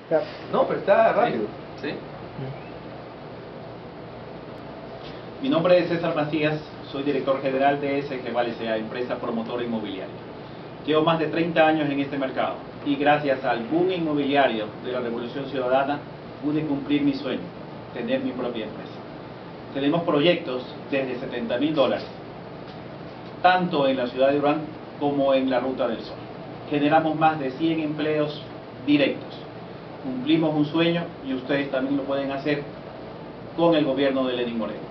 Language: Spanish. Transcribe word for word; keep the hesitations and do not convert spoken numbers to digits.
Claro. No, pero está rápido. ¿Sí? Mi nombre es César Macías, soy director general de S G Vale S A, empresa promotora inmobiliaria. Llevo más de treinta años en este mercado y gracias al boom inmobiliario de la Revolución Ciudadana pude cumplir mi sueño, tener mi propia empresa. Tenemos proyectos desde setenta mil dólares, tanto en la ciudad de Durán como en la Ruta del Sol. Generamos más de cien empleos directos. Cumplimos un sueño y ustedes también lo pueden hacer con el gobierno de Lenín Moreno.